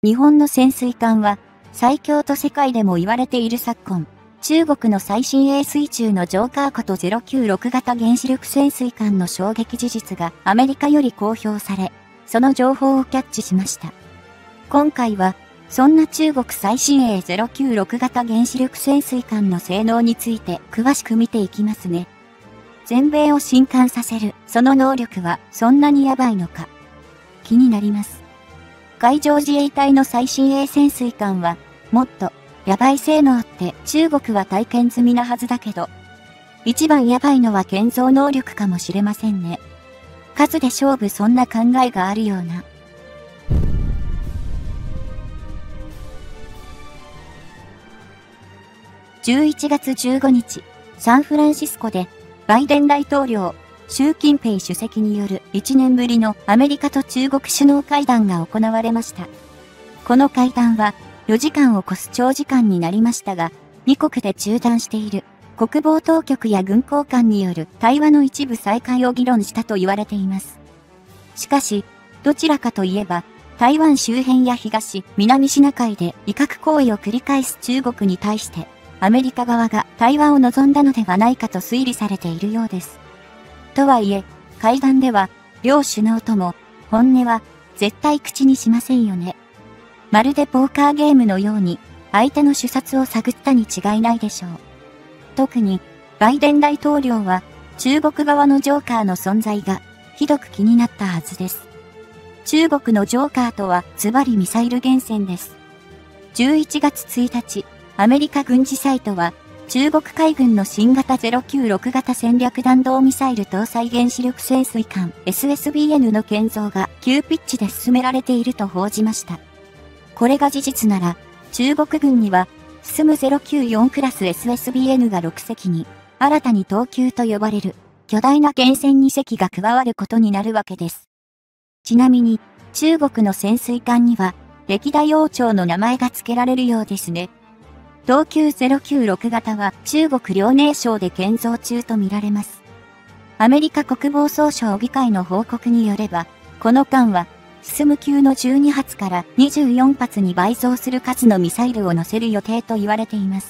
日本の潜水艦は最強と世界でも言われている昨今、中国の最新鋭水中のジョーカーこと096型原子力潜水艦の衝撃事実がアメリカより公表され、その情報をキャッチしました。今回は、そんな中国最新鋭096型原子力潜水艦の性能について詳しく見ていきますね。全米を震撼させる、その能力はそんなにやばいのか。気になります。海上自衛隊の最新鋭潜水艦は、もっと、やばい性能って中国は体験済みなはずだけど、一番やばいのは建造能力かもしれませんね。数で勝負そんな考えがあるような。11月15日、サンフランシスコで、バイデン大統領、習近平主席による1年ぶりのアメリカと中国首脳会談が行われました。この会談は4時間を超す長時間になりましたが、2国で中断している国防当局や軍高官による対話の一部再開を議論したと言われています。しかし、どちらかといえば、台湾周辺や東、南シナ海で威嚇行為を繰り返す中国に対して、アメリカ側が対話を望んだのではないかと推理されているようです。とはいえ、会談では、両首脳とも、本音は、絶対口にしませんよね。まるでポーカーゲームのように、相手の主殺を探ったに違いないでしょう。特に、バイデン大統領は、中国側のジョーカーの存在が、ひどく気になったはずです。中国のジョーカーとは、ズバリミサイル原潜です。11月1日、アメリカ軍事サイトは、中国海軍の新型096型戦略弾道ミサイル搭載原子力潜水艦 SSBN の建造が急ピッチで進められていると報じました。これが事実なら、中国軍には、進む094クラス SSBN が6隻に、新たに東急と呼ばれる巨大な原潜2隻が加わることになるわけです。ちなみに、中国の潜水艦には、歴代王朝の名前が付けられるようですね。東急096型は中国遼寧省で建造中とみられます。アメリカ国防総省議会の報告によれば、この艦は、進む級の12発から24発に倍増する数のミサイルを載せる予定と言われています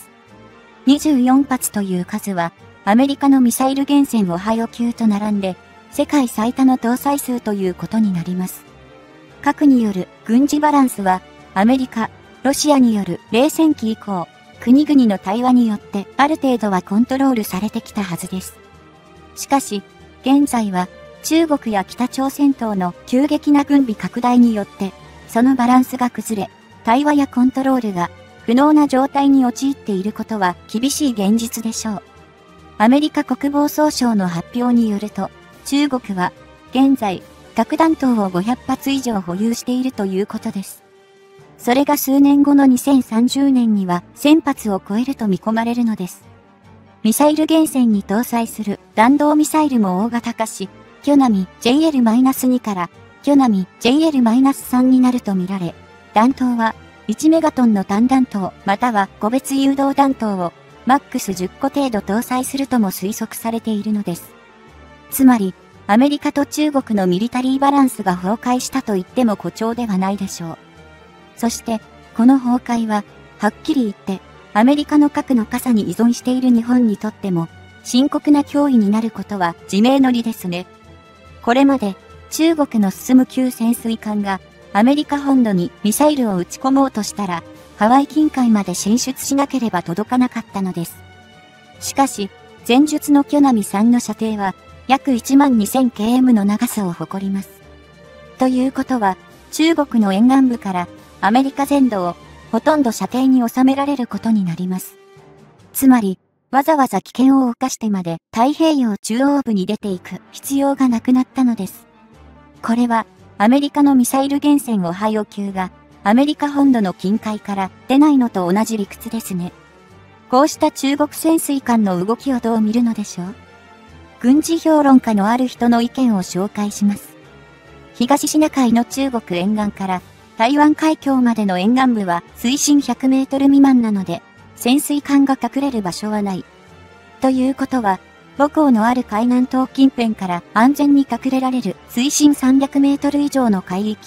。24発という数は、アメリカのミサイル原潜オハイオ級と並んで、世界最多の搭載数ということになります。核による軍事バランスは、アメリカ、ロシアによる冷戦期以降、国々の対話によってある程度はコントロールされてきたはずです。しかし、現在は中国や北朝鮮等の急激な軍備拡大によって、そのバランスが崩れ、対話やコントロールが不能な状態に陥っていることは厳しい現実でしょう。アメリカ国防総省の発表によると、中国は現在、核弾頭を500発以上保有しているということです。それが数年後の2030年には1000発を超えると見込まれるのです。ミサイル原潜に搭載する弾道ミサイルも大型化し、キョナミ JL-2 からキョナミ JL-3 になるとみられ、弾頭は1メガトンの単弾頭または個別誘導弾頭をマックス10個程度搭載するとも推測されているのです。つまり、アメリカと中国のミリタリーバランスが崩壊したと言っても誇張ではないでしょう。そして、この崩壊は、はっきり言って、アメリカの核の傘に依存している日本にとっても、深刻な脅威になることは自明の理ですね。これまで、中国の進む級潜水艦が、アメリカ本土にミサイルを撃ち込もうとしたら、ハワイ近海まで進出しなければ届かなかったのです。しかし、前述のキョナミ3の射程は、約 12,000km の長さを誇ります。ということは、中国の沿岸部から、アメリカ全土をほとんど射程に収められることになります。つまり、わざわざ危険を冒してまで太平洋中央部に出ていく必要がなくなったのです。これは、アメリカのミサイル原潜オハイオ級がアメリカ本土の近海から出ないのと同じ理屈ですね。こうした中国潜水艦の動きをどう見るのでしょう？軍事評論家のある人の意見を紹介します。東シナ海の中国沿岸から台湾海峡までの沿岸部は水深100メートル未満なので、潜水艦が隠れる場所はない。ということは、母港のある海南島近辺から安全に隠れられる水深300メートル以上の海域、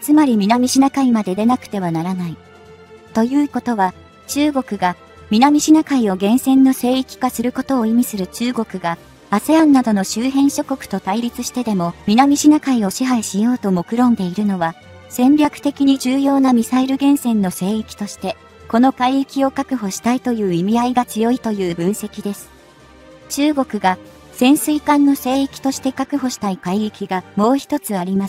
つまり南シナ海まで出なくてはならない。ということは、中国が南シナ海を原潜の聖域化することを意味する中国が、ASEAN などの周辺諸国と対立してでも南シナ海を支配しようと目論んでいるのは、戦略的に重要なミサイル原潜の聖域として、この海域を確保したいという意味合いが強いという分析です。中国が潜水艦の聖域として確保したい海域がもう一つあります。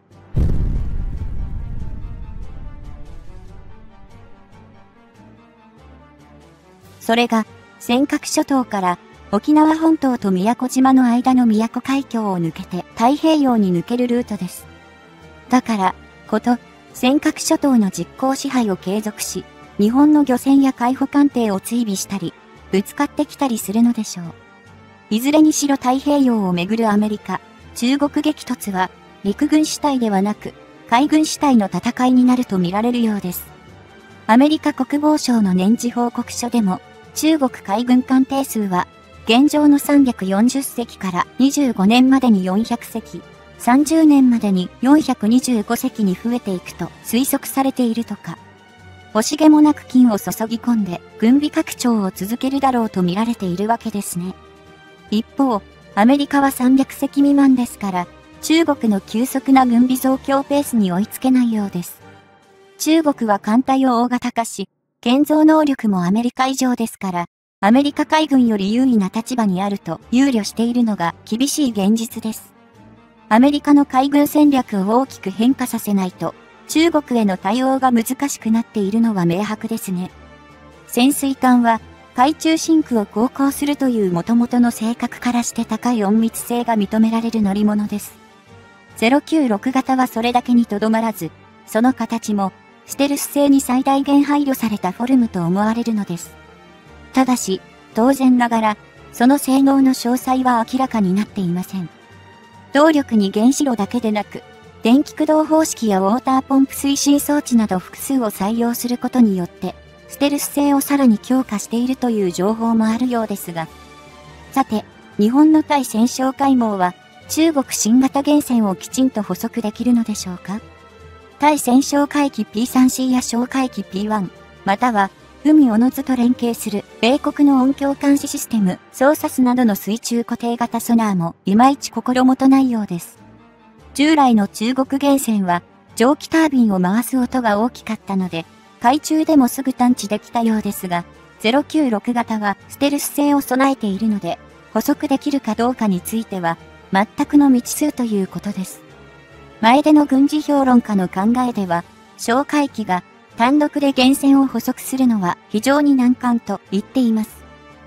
それが、尖閣諸島から沖縄本島と宮古島の間の宮古海峡を抜けて太平洋に抜けるルートです。だから、尖閣諸島の実効支配を継続し、日本の漁船や海保艦艇を追尾したり、ぶつかってきたりするのでしょう。いずれにしろ太平洋をめぐるアメリカ、中国激突は、陸軍主体ではなく、海軍主体の戦いになると見られるようです。アメリカ国防省の年次報告書でも、中国海軍艦艇数は、現状の340隻から25年までに400隻、30年までに425隻に増えていくと推測されているとか。惜しげもなく金を注ぎ込んで軍備拡張を続けるだろうと見られているわけですね。一方、アメリカは300隻未満ですから、中国の急速な軍備増強ペースに追いつけないようです。中国は艦隊を大型化し、建造能力もアメリカ以上ですから、アメリカ海軍より優位な立場にあると憂慮しているのが厳しい現実です。アメリカの海軍戦略を大きく変化させないと、中国への対応が難しくなっているのは明白ですね。潜水艦は、海中真空を航行するという元々の性格からして高い隠密性が認められる乗り物です。096型はそれだけにとどまらず、その形も、ステルス性に最大限配慮されたフォルムと思われるのです。ただし、当然ながら、その性能の詳細は明らかになっていません。動力に原子炉だけでなく、電気駆動方式やウォーターポンプ推進装置など複数を採用することによって、ステルス性をさらに強化しているという情報もあるようですが。さて、日本の対潜哨海網は、中国新型原潜をきちんと捕捉できるのでしょうか？対潜哨海機 P3C や哨海機 P1、または、海おのずと連携する米国の音響監視システム、ソーサスなどの水中固定型ソナーもいまいち心もとないようです。従来の中国原潜は蒸気タービンを回す音が大きかったので、海中でもすぐ探知できたようですが、096型はステルス性を備えているので、捕捉できるかどうかについては全くの未知数ということです。前での軍事評論家の考えでは、哨海機が単独で原潜を捕捉するのは非常に難関と言っています。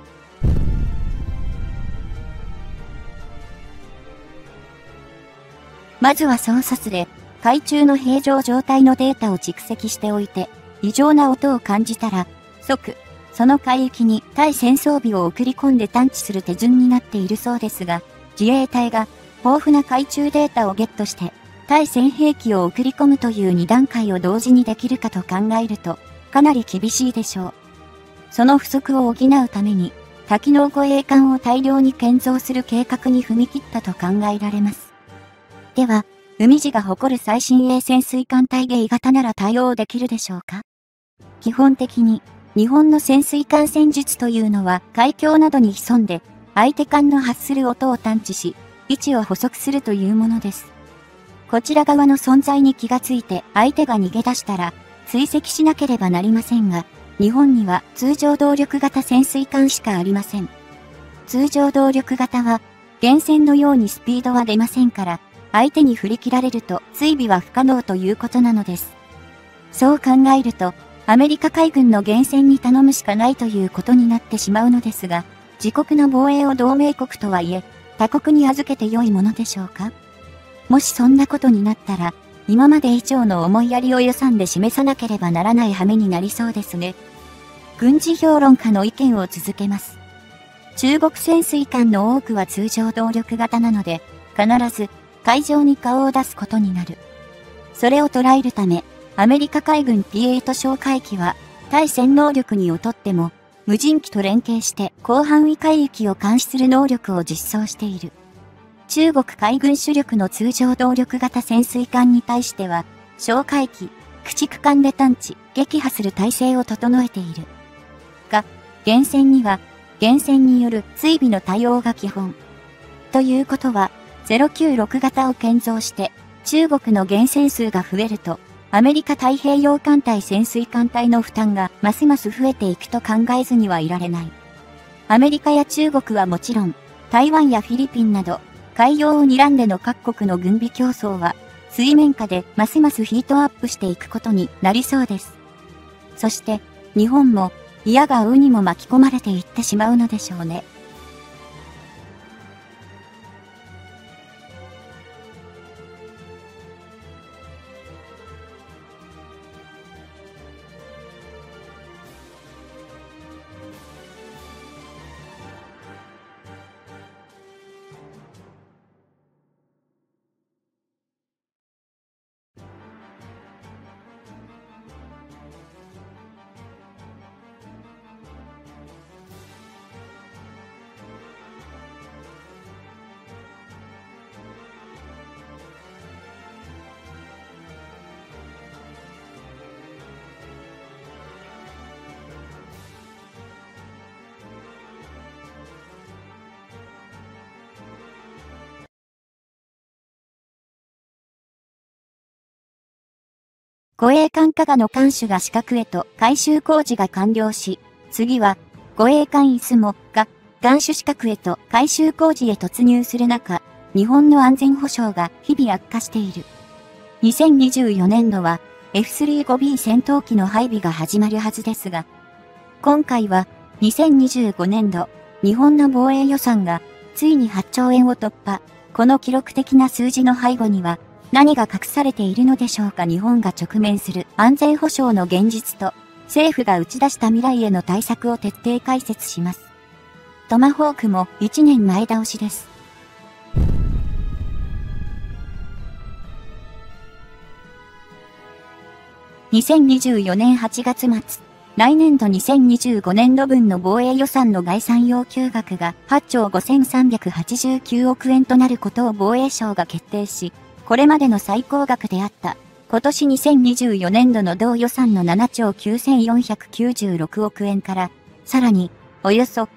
まずはソーサスで海中の平常状態のデータを蓄積しておいて、異常な音を感じたら、即、その海域に対戦装備を送り込んで探知する手順になっているそうですが、自衛隊が豊富な海中データをゲットして、対戦兵器を送り込むという2段階を同時にできるかと考えると、かなり厳しいでしょう。その不足を補うために、多機能護衛艦を大量に建造する計画に踏み切ったと考えられます。では、海自が誇る最新鋭潜水艦対迎型なら対応できるでしょうか？基本的に、日本の潜水艦戦術というのは海峡などに潜んで、相手艦の発する音を探知し、位置を捕捉するというものです。こちら側の存在に気がついて相手が逃げ出したら追跡しなければなりませんが、日本には通常動力型潜水艦しかありません。通常動力型は原潜のようにスピードは出ませんから、相手に振り切られると追尾は不可能ということなのです。そう考えると、アメリカ海軍の原潜に頼むしかないということになってしまうのですが、自国の防衛を同盟国とはいえ、他国に預けて良いものでしょうか？もしそんなことになったら、今まで以上の思いやりを予算で示さなければならない羽目になりそうですね。軍事評論家の意見を続けます。中国潜水艦の多くは通常動力型なので、必ず海上に顔を出すことになる。それを捉えるため、アメリカ海軍 P8 哨海機は、対戦能力に劣っても、無人機と連携して広範囲海域を監視する能力を実装している。中国海軍主力の通常動力型潜水艦に対しては、 哨戒機、駆逐艦で探知、撃破する体制を整えている。が、原戦には、原戦による追尾の対応が基本。ということは、096型を建造して、中国の原戦数が増えると、アメリカ太平洋艦隊潜水艦隊の負担がますます増えていくと考えずにはいられない。アメリカや中国はもちろん、台湾やフィリピンなど、海洋を睨んでの各国の軍備競争は、水面下でますますヒートアップしていくことになりそうです。そして、日本も、嫌がうにも巻き込まれていってしまうのでしょうね。護衛艦加賀の艦首が四角へと改修工事が完了し、次は護衛艦出雲が艦首四角へと改修工事へ突入する中、日本の安全保障が日々悪化している。2024年度は F35B 戦闘機の配備が始まるはずですが、今回は2025年度日本の防衛予算がついに8兆円を突破。この記録的な数字の背後には何が隠されているのでしょうか。日本が直面する安全保障の現実と政府が打ち出した未来への対策を徹底解説します。トマホークも1年前倒しです。2024年8月末、来年度2025年度分の防衛予算の概算要求額が8兆5389億円となることを防衛省が決定し、これまでの最高額であった今年2024年度の同予算の7兆9496億円から、さらにおよそ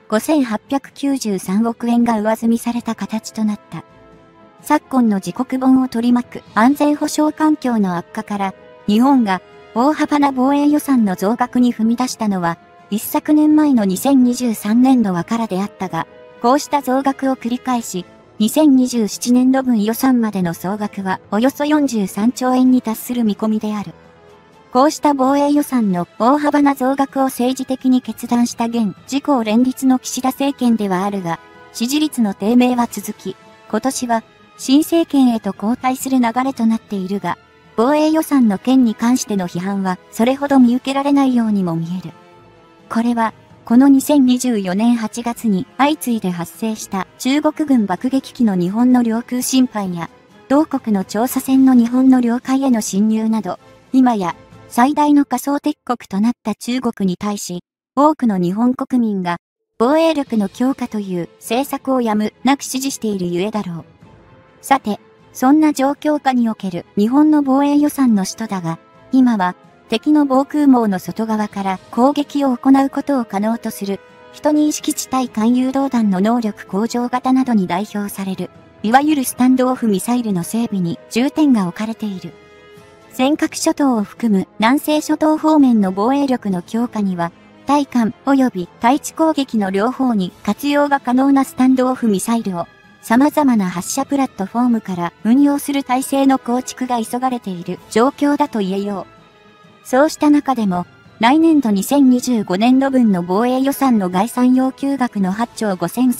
5893億円が上積みされた形となった。昨今の自国本を取り巻く安全保障環境の悪化から、日本が大幅な防衛予算の増額に踏み出したのは、一昨年前の2023年度はからであったが、こうした増額を繰り返し、2027年度分予算までの総額はおよそ43兆円に達する見込みである。こうした防衛予算の大幅な増額を政治的に決断した現自公連立の岸田政権ではあるが、支持率の低迷は続き、今年は新政権へと交代する流れとなっているが、防衛予算の件に関しての批判はそれほど見受けられないようにも見える。これは、この2024年8月に相次いで発生した中国軍爆撃機の日本の領空侵犯や、同国の調査船の日本の領海への侵入など、今や最大の仮想敵国となった中国に対し、多くの日本国民が防衛力の強化という政策をやむなく支持しているゆえだろう。さて、そんな状況下における日本の防衛予算の使途だが、今は敵の防空網の外側から攻撃を行うことを可能とする、12式地対艦誘導弾の能力向上型などに代表される、いわゆるスタンドオフミサイルの整備に重点が置かれている。尖閣諸島を含む南西諸島方面の防衛力の強化には、対艦及び対地攻撃の両方に活用が可能なスタンドオフミサイルを、様々な発射プラットフォームから運用する体制の構築が急がれている状況だと言えよう。そうした中でも、来年度2025年度分の防衛予算の概算要求額の8兆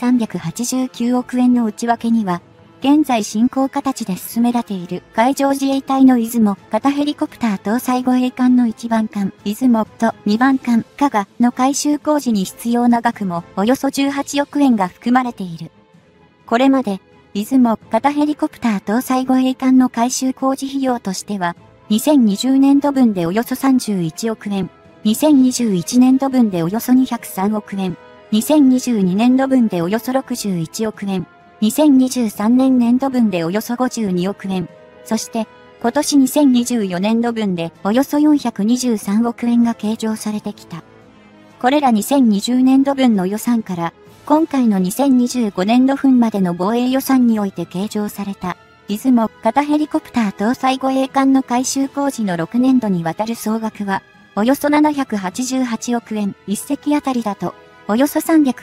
5389億円の内訳には、現在進行形で進められている海上自衛隊の出雲型ヘリコプター搭載護衛艦の1番艦出雲と2番艦加賀の改修工事に必要な額もおよそ18億円が含まれている。これまで、出雲型ヘリコプター搭載護衛艦の改修工事費用としては、2020年度分でおよそ31億円、2021年度分でおよそ203億円、2022年度分でおよそ61億円、2023年年度分でおよそ52億円、そして、 今年2024年度分でおよそ423億円が計上されてきた。これら2020年度分の予算から、今回の2025年度分までの防衛予算において計上された、出雲型ヘリコプター搭載護衛艦の改修工事の6年度にわたる総額は、およそ788億円1隻あたりだと、およそ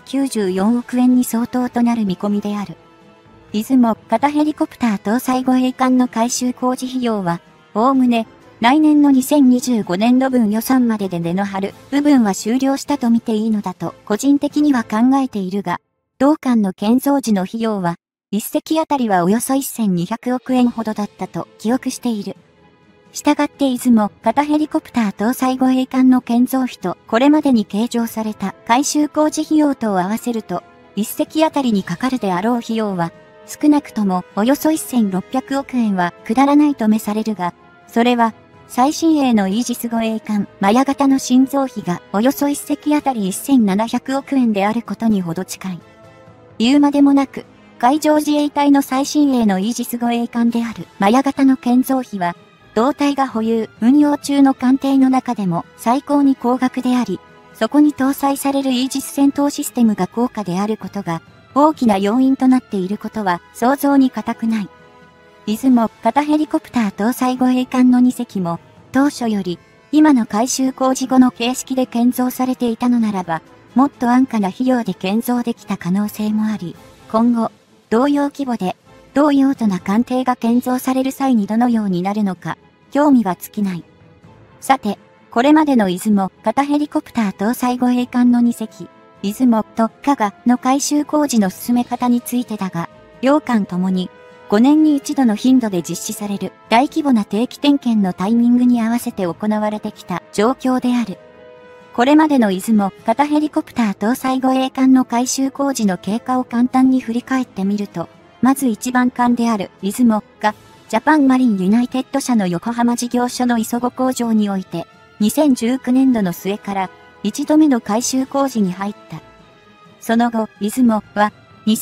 394億円に相当となる見込みである。出雲型ヘリコプター搭載護衛艦の改修工事費用は、おおむね、来年の2025年度分予算までで根の張る部分は終了したと見ていいのだと個人的には考えているが、同艦の建造時の費用は、一隻あたりはおよそ1200億円ほどだったと記憶している。したがって出雲型ヘリコプター搭載護衛艦の建造費とこれまでに計上された改修工事費用とを合わせると、一隻あたりにかかるであろう費用は、少なくともおよそ1600億円は下らないとめされるが、それは最新鋭のイージス護衛艦マヤ型の新造費がおよそ一隻あたり1700億円であることにほど近い。言うまでもなく、海上自衛隊の最新鋭のイージス護衛艦であるマヤ型の建造費は、同隊が保有、運用中の艦艇の中でも最高に高額であり、そこに搭載されるイージス戦闘システムが高価であることが、大きな要因となっていることは想像に難くない。出雲型ヘリコプター搭載護衛艦の2隻も、当初より、今の改修工事後の形式で建造されていたのならば、もっと安価な費用で建造できた可能性もあり、今後、同様規模で、同用途な艦艇が建造される際にどのようになるのか、興味は尽きない。さて、これまでの出雲型ヘリコプター搭載護衛艦の2隻、出雲と加賀の改修工事の進め方についてだが、両艦ともに5年に一度の頻度で実施される大規模な定期点検のタイミングに合わせて行われてきた状況である。これまでの出雲型ヘリコプター搭載護衛艦の改修工事の経過を簡単に振り返ってみると、まず一番艦である出雲がジャパンマリンユナイテッド社の横浜事業所の磯子工場において、2019年度の末から1度目の改修工事に入った。その後、出雲は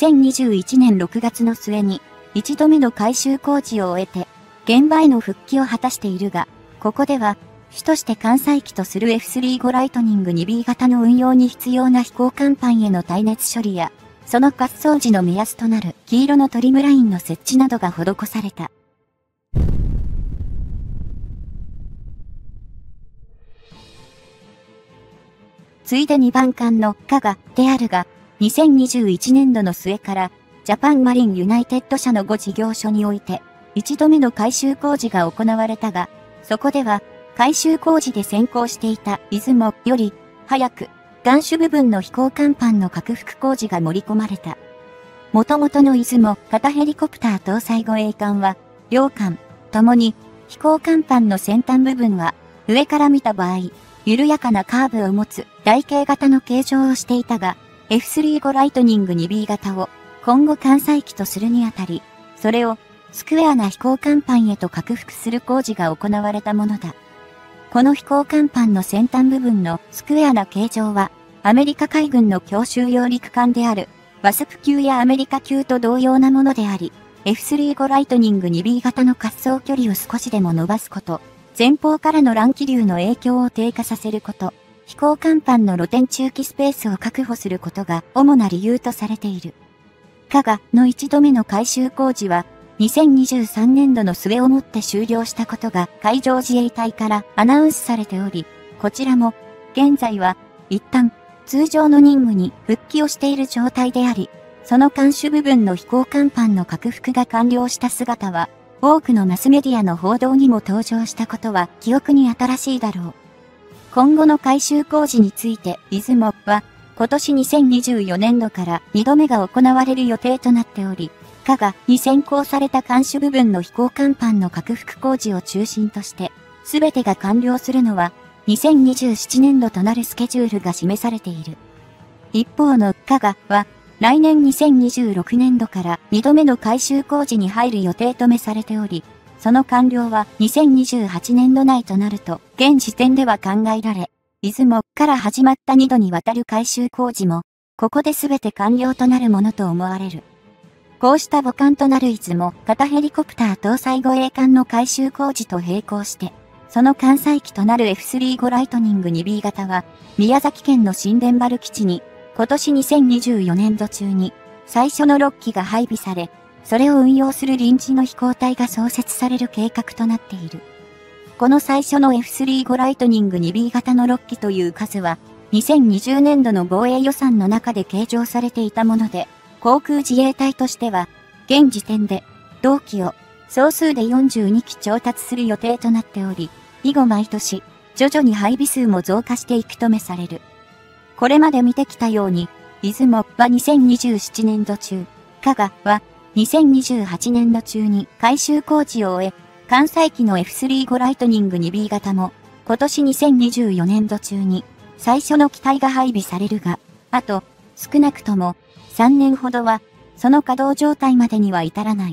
2021年6月の末に1度目の改修工事を終えて、現場への復帰を果たしているが、ここでは、主として艦載機とする F35 ライトニング 2B 型の運用に必要な飛行甲板への耐熱処理や、その滑走時の目安となる黄色のトリムラインの設置などが施された。ついで2番艦の加賀であるが、2021年度の末からジャパンマリンユナイテッド社の5事業所において、1度目の改修工事が行われたが、そこでは改修工事で先行していた出雲より早く岸首部分の飛行甲板の拡幅工事が盛り込まれた。元々の出雲型ヘリコプター搭載護衛艦は、両艦ともに飛行甲板の先端部分は上から見た場合、緩やかなカーブを持つ台形型の形状をしていたが、F35 ライトニング 2B 型を今後艦載機とするにあたり、それをスクエアな飛行甲板へと拡幅する工事が行われたものだ。この飛行甲板の先端部分のスクエアな形状は、アメリカ海軍の強襲揚陸艦であるワスプ級やアメリカ級と同様なものであり、F35 ライトニング 2B 型の滑走距離を少しでも伸ばすこと、前方からの乱気流の影響を低下させること、飛行甲板の露天中期スペースを確保することが主な理由とされている。加賀の1度目の改修工事は、2023年度の末をもって終了したことが海上自衛隊からアナウンスされており、こちらも、現在は、一旦、通常の任務に復帰をしている状態であり、その艦首部分の飛行甲板の拡幅が完了した姿は、多くのマスメディアの報道にも登場したことは記憶に新しいだろう。今後の改修工事について、出雲は、今年2024年度から2度目が行われる予定となっており、加賀に先行された艦首部分の飛行甲板の拡幅工事を中心として、すべてが完了するのは、2027年度となるスケジュールが示されている。一方の加賀は、来年2026年度から2度目の改修工事に入る予定とめされており、その完了は2028年度内となると、現時点では考えられ、出雲から始まった2度にわたる改修工事も、ここで全て完了となるものと思われる。 こうした母艦となる出雲型ヘリコプター搭載護衛艦の改修工事と並行して、その艦載機となる F35 ライトニング 2B 型は、宮崎県の新田原基地に、今年2024年度中に、最初の6機が配備され、それを運用する臨時の飛行隊が創設される計画となっている。この最初の F35 ライトニング 2B 型の6機という数は、2020年度の防衛予算の中で計上されていたもので、航空自衛隊としては、現時点で、同機を総数で42機調達する予定となっており、以後毎年、徐々に配備数も増加していくとめされる。これまで見てきたように、出雲は2027年度中、加賀は2028年度中に改修工事を終え、艦載機の F35 ライトニング 2B 型も今年2024年度中に最初の機体が配備されるが、あと少なくとも3年ほどはその稼働状態までには至らない。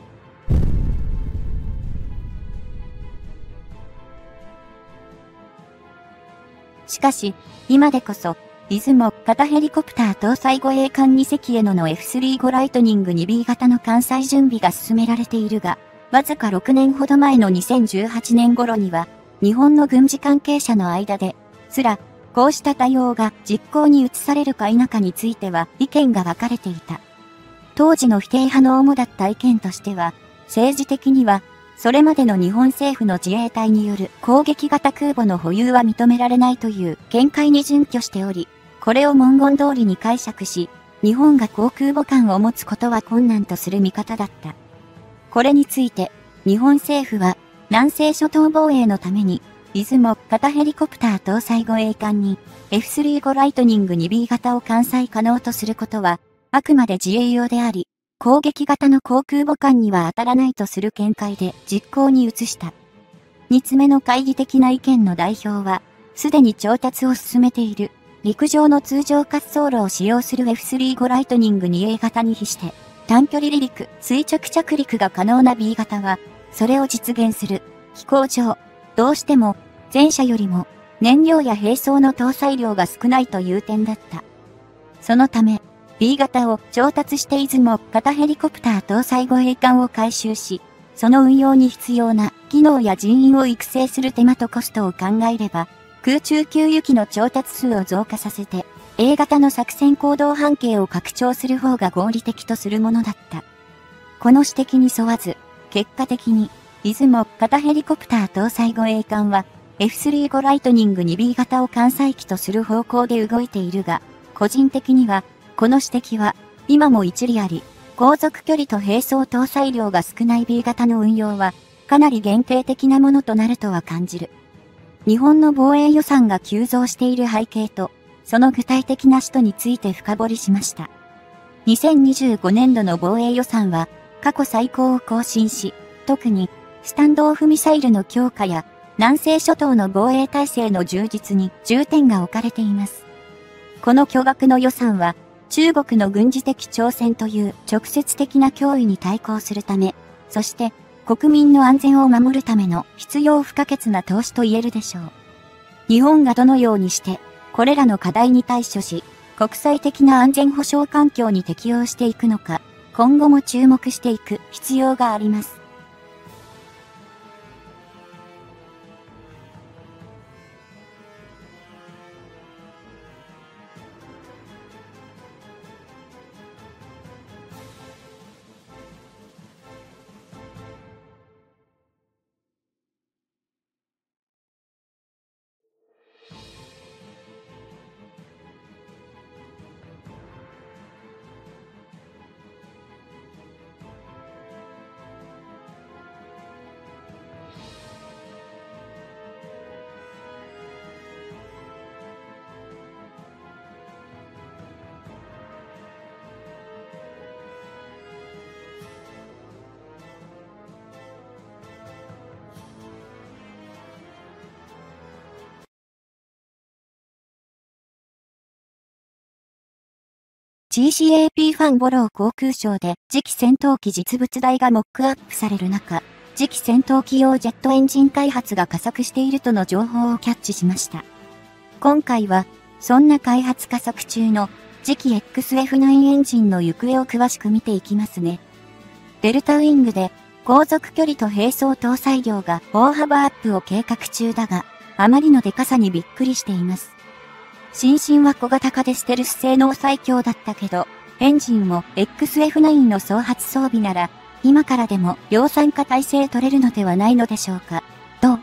しかし、今でこそ、出雲型ヘリコプター搭載護衛艦2隻への F35 ライトニング 2B 型の艦載準備が進められているが、わずか6年ほど前の2018年頃には、日本の軍事関係者の間で、こうした対応が実行に移されるか否かについては意見が分かれていた。当時の否定派の主だった意見としては、政治的には、それまでの日本政府の自衛隊による攻撃型空母の保有は認められないという見解に準拠しており、これを文言通りに解釈し、日本が航空母艦を持つことは困難とする見方だった。これについて、日本政府は南西諸島防衛のために、出雲型ヘリコプター搭載護衛艦に F35 ライトニング 2B 型を艦載可能とすることは、あくまで自衛用であり、攻撃型の航空母艦には当たらないとする見解で実行に移した。2つ目の懐疑的な意見の代表は、すでに調達を進めている陸上の通常滑走路を使用する F35 ライトニング 2A 型に比して、短距離離陸、垂直着陸が可能な B 型は、それを実現する飛行上、どうしても前者よりも燃料や兵装の搭載量が少ないという点だった。そのため、B 型を調達して出雲型ヘリコプター搭載護衛艦を改修し、その運用に必要な機能や人員を育成する手間とコストを考えれば、空中給油機の調達数を増加させて、A 型の作戦行動半径を拡張する方が合理的とするものだった。この指摘に沿わず、結果的に、出雲型ヘリコプター搭載護衛艦は、F35 ライトニング 2B 型を艦載機とする方向で動いているが、個人的には、この指摘は、今も一理あり、航続距離と兵装搭載量が少ない B 型の運用は、かなり限定的なものとなるとは感じる。日本の防衛予算が急増している背景と、その具体的な使途について深掘りしました。2025年度の防衛予算は、過去最高を更新し、特に、スタンドオフミサイルの強化や、南西諸島の防衛体制の充実に重点が置かれています。この巨額の予算は、中国の軍事的挑戦という直接的な脅威に対抗するため、そして国民の安全を守るための必要不可欠な投資と言えるでしょう。日本がどのようにしてこれらの課題に対処し、国際的な安全保障環境に適応していくのか、今後も注目していく必要があります。GCAP ファンボロー航空ショーで次期戦闘機実物大がモックアップされる中、次期戦闘機用ジェットエンジン開発が加速しているとの情報をキャッチしました。今回は、そんな開発加速中の次期 XF9 エンジンの行方を詳しく見ていきますね。デルタウィングで航続距離と並走搭載量が大幅アップを計画中だが、あまりのデカさにびっくりしています。新進は小型化でステルス性能最強だったけど、エンジンも XF9 の総発装備なら、今からでも量産化体制取れるのではないのでしょうか。どう？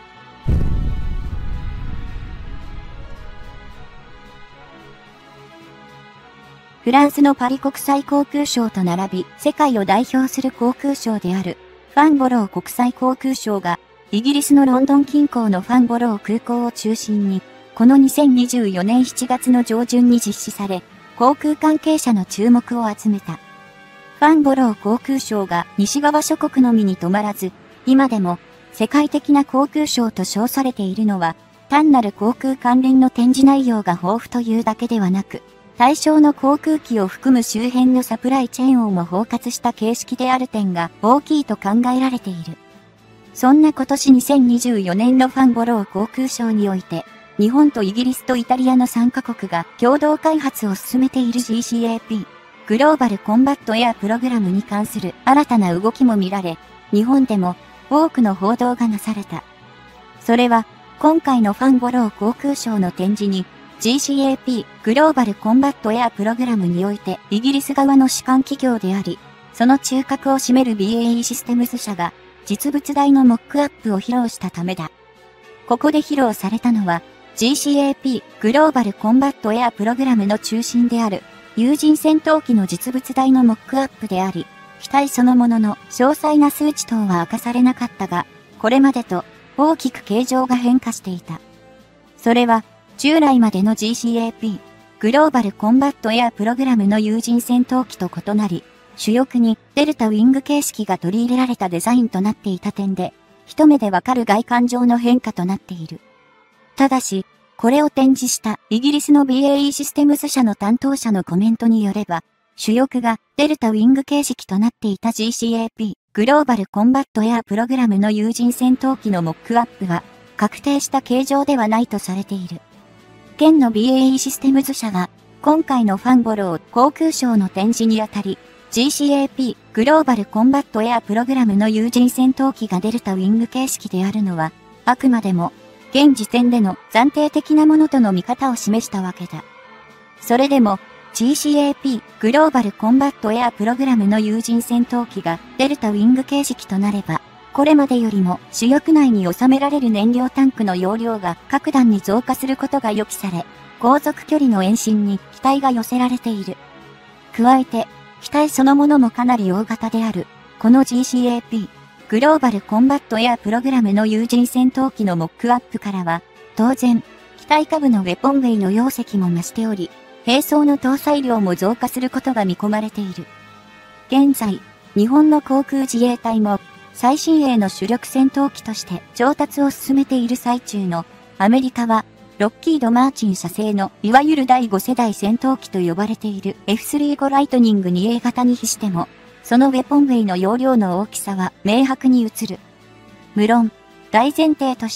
フランスのパリ国際航空ショーと並び、世界を代表する航空ショーである、ファンボロー国際航空ショーが、イギリスのロンドン近郊のファンボロー空港を中心に、この2024年7月の上旬に実施され、航空関係者の注目を集めた。ファンボロー航空ショーが西側諸国のみに止まらず、今でも世界的な航空ショーと称されているのは、単なる航空関連の展示内容が豊富というだけではなく、対象の航空機を含む周辺のサプライチェーンをも包括した形式である点が大きいと考えられている。そんな今年2024年のファンボロー航空ショーにおいて、日本とイギリスとイタリアの3カ国が共同開発を進めている GCAP、グローバルコンバットエアプログラムに関する新たな動きも見られ、日本でも多くの報道がなされた。それは、今回のファンボロー航空ショーの展示に、GCAP グローバルコンバットエアプログラムにおいてイギリス側の主管企業であり、その中核を占める BAE システムズ社が実物大のモックアップを披露したためだ。ここで披露されたのは GCAP グローバルコンバットエアプログラムの中心である有人戦闘機の実物大のモックアップであり、機体そのものの詳細な数値等は明かされなかったが、これまでと大きく形状が変化していた。それは、従来までの GCAP、グローバルコンバットエアプログラムの有人戦闘機と異なり、主翼にデルタウィング形式が取り入れられたデザインとなっていた点で、一目でわかる外観上の変化となっている。ただし、これを展示したイギリスの BAE システムズ社の担当者のコメントによれば、主翼がデルタウィング形式となっていた GCAP、グローバルコンバットエアプログラムの有人戦闘機のモックアップは、確定した形状ではないとされている。現の BAE システムズ社が、今回のファンボロー航空ショーの展示にあたり、GCAP グローバルコンバットエアプログラムの有人戦闘機がデルタウィング形式であるのは、あくまでも、現時点での暫定的なものとの見方を示したわけだ。それでも、GCAP グローバルコンバットエアプログラムの有人戦闘機がデルタウィング形式となれば、これまでよりも主翼内に収められる燃料タンクの容量が格段に増加することが予期され、航続距離の延伸に期待が寄せられている。加えて、機体そのものもかなり大型である、この GCAP、グローバルコンバットエアプログラムの有人戦闘機のモックアップからは、当然、機体下部のウェポンウェイの容積も増しており、並走の搭載量も増加することが見込まれている。現在、日本の航空自衛隊も、最新鋭の主力戦闘機として調達を進めている最中のアメリカはロッキード・マーチン社製のいわゆる第5世代戦闘機と呼ばれている F-35 ライトニング 2A 型に比してもそのウェポンウェイの容量の大きさは明白に映る。無論、大前提として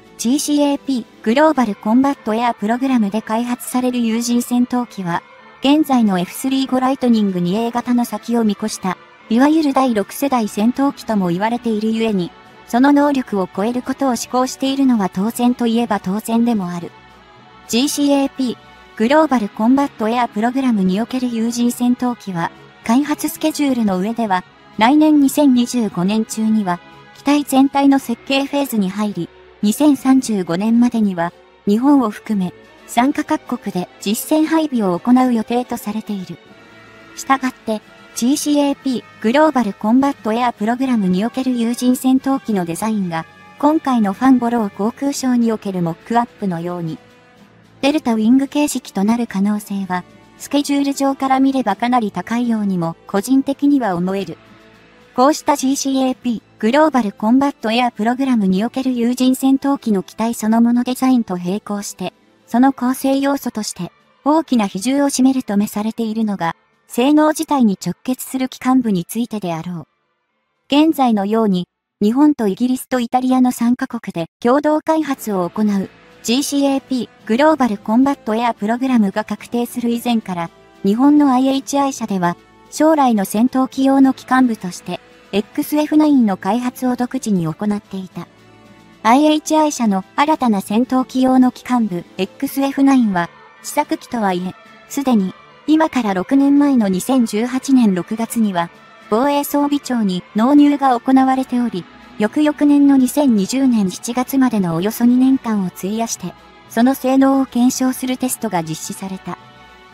GCAP グローバルコンバットエアプログラムで開発される有人戦闘機は現在の F-35 ライトニング 2A 型の先を見越したいわゆる第6世代戦闘機とも言われているゆえに、その能力を超えることを志向しているのは当然といえば当然でもある。GCAP、グローバルコンバットエアプログラムにおける有人戦闘機は、開発スケジュールの上では、来年2025年中には、機体全体の設計フェーズに入り、2035年までには、日本を含め、参加各国で実戦配備を行う予定とされている。したがって、GCAP グローバルコンバットエアプログラムにおける有人戦闘機のデザインが、今回のファンボロー航空ショーにおけるモックアップのように、デルタウィング形式となる可能性は、スケジュール上から見ればかなり高いようにも個人的には思える。こうした GCAP グローバルコンバットエアプログラムにおける有人戦闘機の機体そのものデザインと並行して、その構成要素として大きな比重を占めるとめされているのが、性能自体に直結する機関部についてであろう。現在のように、日本とイギリスとイタリアの3カ国で共同開発を行う GCAP グローバルコンバットエアプログラムが確定する以前から、日本の IHI 社では、将来の戦闘機用の機関部として、XF9 の開発を独自に行っていた。IHI 社の新たな戦闘機用の機関部 XF9 は、試作機とはいえ、すでに、今から6年前の2018年6月には、防衛装備庁に納入が行われており、翌々年の2020年7月までのおよそ2年間を費やして、その性能を検証するテストが実施された。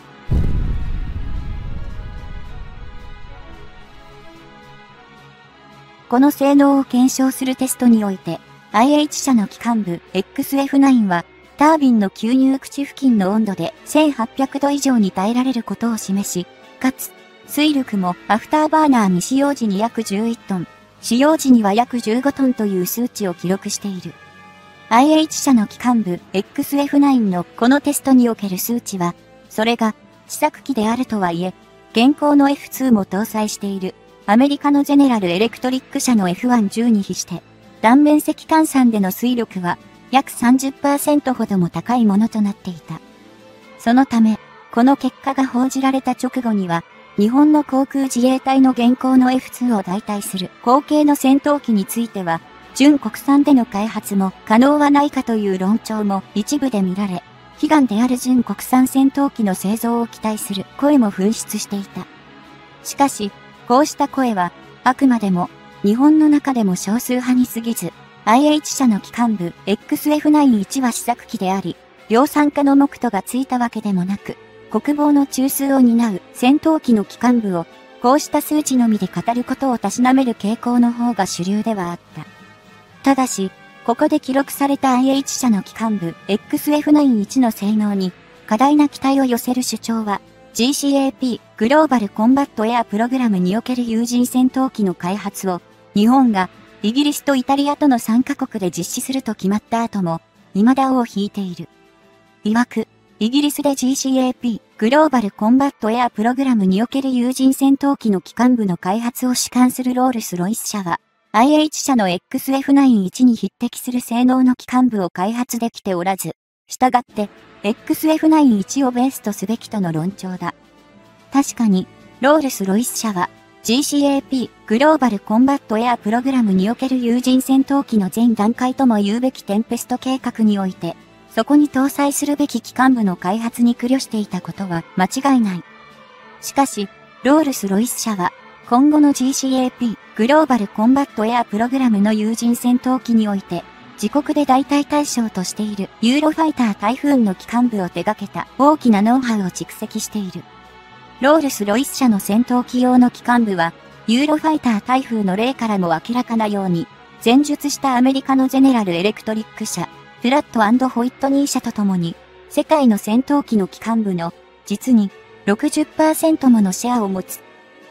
この性能を検証するテストにおいて、IH 社の機関部 XF9 は、タービンの吸入口付近の温度で1800度以上に耐えられることを示し、かつ、推力もアフターバーナー未使用時に約11トン、使用時には約15トンという数値を記録している。IH 社の機関部 XF9 のこのテストにおける数値は、それが試作機であるとはいえ、現行の F2 も搭載しているアメリカのゼネラルエレクトリック社の F110 に比して、断面積換算での推力は約 30% ほども高いものとなっていた。そのため、この結果が報じられた直後には、日本の航空自衛隊の現行の F2 を代替する後継の戦闘機については、純国産での開発も可能はないかという論調も一部で見られ、悲願である純国産戦闘機の製造を期待する声も噴出していた。しかし、こうした声は、あくまでも、日本の中でも少数派に過ぎず、IH 社の機関部 XF91 は試作機であり、量産化の目途がついたわけでもなく、国防の中枢を担う戦闘機の機関部を、こうした数値のみで語ることをたしなめる傾向の方が主流ではあった。ただし、ここで記録された IH 社の機関部 XF91 の性能に、過大な期待を寄せる主張は、GCAP グローバルコンバットエアプログラムにおける有人戦闘機の開発を、日本がイギリスとイタリアとの3カ国で実施すると決まった後も、未だ尾を引いている。曰く、イギリスで GCAP グローバルコンバットエアプログラムにおける有人戦闘機の機関部の開発を主管するロールスロイス社は、IH 社の XF91 に匹敵する性能の機関部を開発できておらず、したがって、XF91 をベースとすべきとの論調だ。確かに、ロールスロイス社は、GCAP グローバルコンバットエアプログラムにおける有人戦闘機の前段階とも言うべきテンペスト計画において、そこに搭載するべき機関部の開発に苦慮していたことは間違いない。しかし、ロールスロイス社は、今後の GCAP グローバルコンバットエアプログラムの有人戦闘機において、自国で代替対象としているユーロファイタータイフーンの機関部を手掛けた大きなノウハウを蓄積している。ロールスロイス社の戦闘機用の機関部は、ユーロファイタータイフーの例からも明らかなように、前述したアメリカのゼネラルエレクトリック社、プラット&ホイットニー社とともに、世界の戦闘機の機関部の、実に 60% ものシェアを持つ。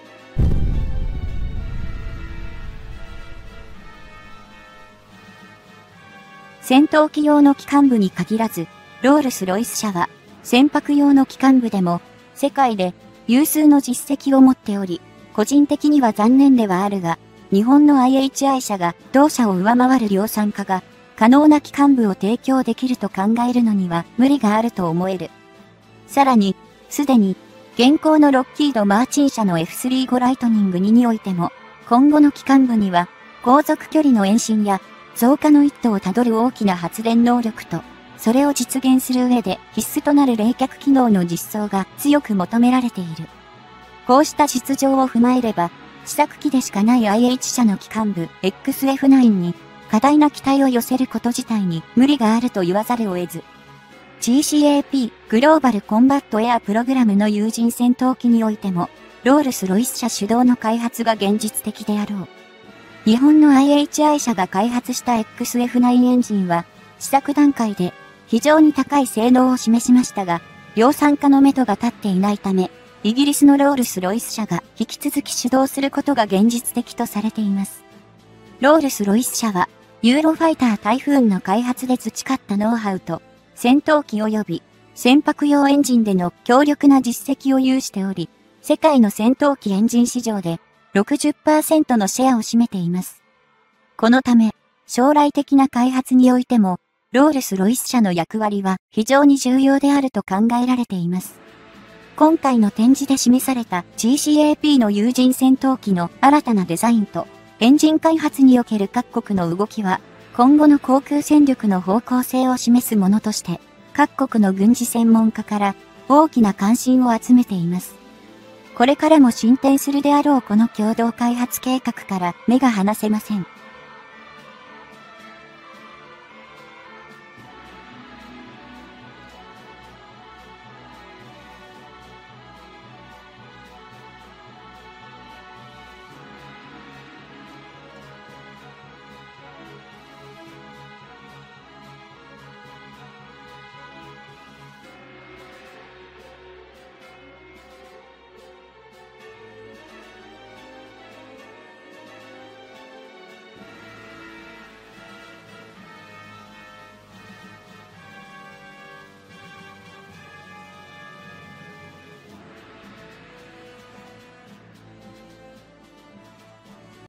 戦闘機用の機関部に限らず、ロールスロイス社は、船舶用の機関部でも、世界で有数の実績を持っており、個人的には残念ではあるが、日本の IHI 社が同社を上回る量産化が、可能な機関部を提供できると考えるのには無理があると思える。さらに、すでに、現行のロッキード・マーチン社の F35 ライトニング2においても、今後の機関部には、航続距離の延伸や、増加の一途をたどる大きな発電能力と、それを実現する上で必須となる冷却機能の実装が強く求められている。こうした実情を踏まえれば、試作機でしかない IH 社の機関部 XF9 に、過大な期待を寄せること自体に無理があると言わざるを得ず。GCAP グローバルコンバットエアプログラムの有人戦闘機においても、ロールスロイス社主導の開発が現実的であろう。日本の IHI 社が開発した XF9 エンジンは、試作段階で非常に高い性能を示しましたが、量産化の目処が立っていないため、イギリスのロールスロイス社が引き続き主導することが現実的とされています。ロールスロイス社は、ユーロファイタータイフーンの開発で培ったノウハウと、戦闘機及び船舶用エンジンでの強力な実績を有しており、世界の戦闘機エンジン市場で 60% のシェアを占めています。このため、将来的な開発においても、 ロールス・ロイス社の役割は非常に重要であると考えられています。今回の展示で示された GCAP の有人戦闘機の新たなデザインとエンジン開発における各国の動きは今後の航空戦力の方向性を示すものとして各国の軍事専門家から大きな関心を集めています。これからも進展するであろうこの共同開発計画から目が離せません。